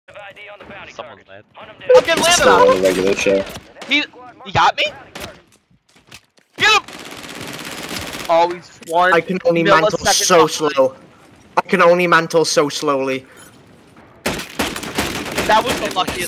Someone's mad. Fucking It's not Lando! a regular show. He got me? Get him! Oh, he's one. I can only mantle so slow. I can only mantle so slowly. That was the luckiest.